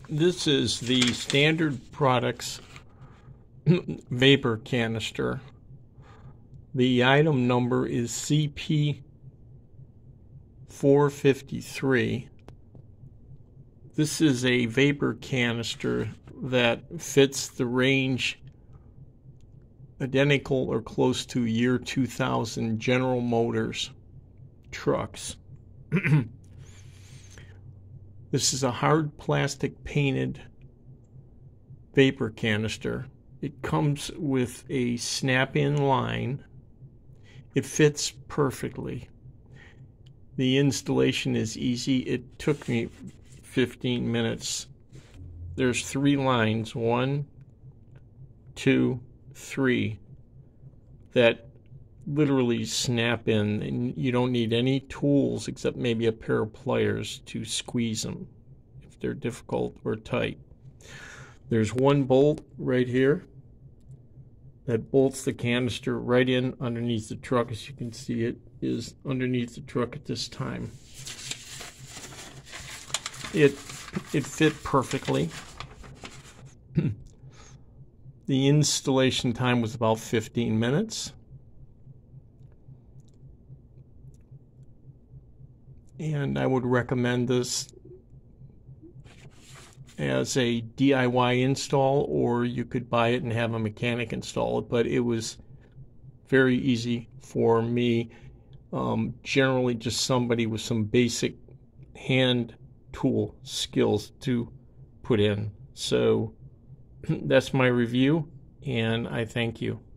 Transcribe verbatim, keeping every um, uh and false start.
This is the Standard Products vapor canister. The item number is C P four fifty-three. This is a vapor canister that fits the range identical or close to year two thousand General Motors trucks. This is a hard plastic painted vapor canister. It comes with a snap-in line. It fits perfectly. The installation is easy. It took me fifteen minutes. There's three lines, one, two, three, that literally snap in, and you don't need any tools except maybe a pair of pliers to squeeze them if they're difficult or tight. There's one bolt right here that bolts the canister right in underneath the truck. As you can see, it is underneath the truck at this time. It it fit perfectly. The installation time was about fifteen minutes. And I would recommend this as a D I Y install, or you could buy it and have a mechanic install it, but it was very easy for me. Um, generally just somebody with some basic hand tool skills to put in. So that's my review, and I thank you.